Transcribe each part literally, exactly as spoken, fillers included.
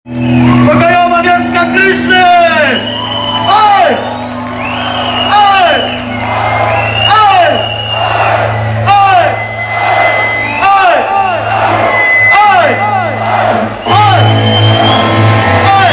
Pokojowa wioska Kryszny! Oj! Oj! Oj! Oj! Oj! Oj! Oj! Oj!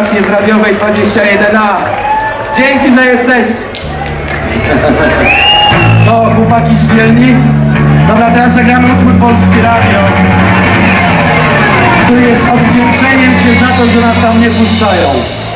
stacji radiowej dwadzieścia jeden A. Dzięki, że jesteście. Co, chłopaki zdzielni? Dobra, teraz zagramy utwór Polskie Radio, który jest odwdzięczeniem się za to, że nas tam nie puszczają.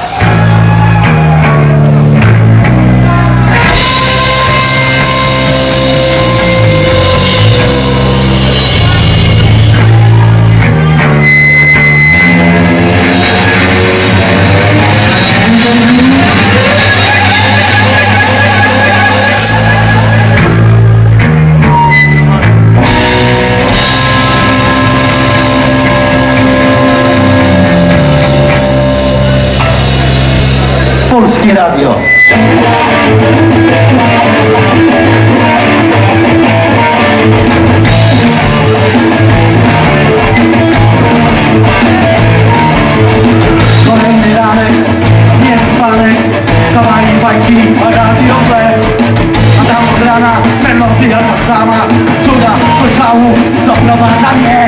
Polskie Radio. Kolejny ranek, niespany, kawałki bajki radiowe, a tam od rana melodia ta sama, cuda do szału doprowadza mnie.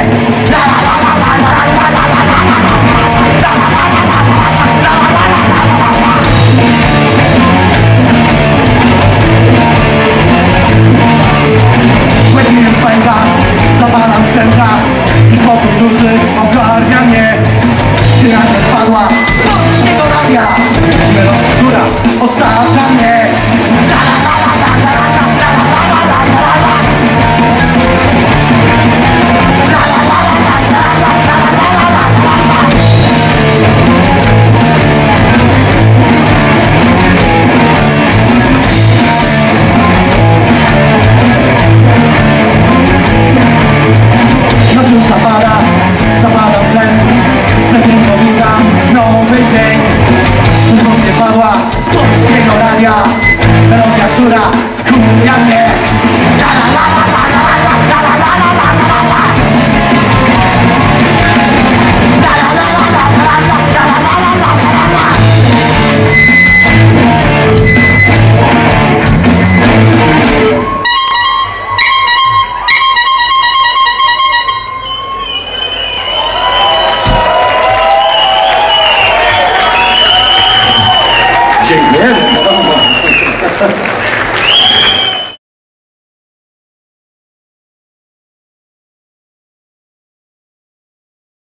Łecznie spędza, zapalam wstępna i spokój duszy ogarnia mnie. Gdy nagle wpadła z Polskiego Radia melodia, która osadza mnie. Noc już zapada, zapada w sen, wtedy powita nowy dzień. Dosłownie padła z Polskiego Radia melodia, która wkurwia mnie. Dziękujemy.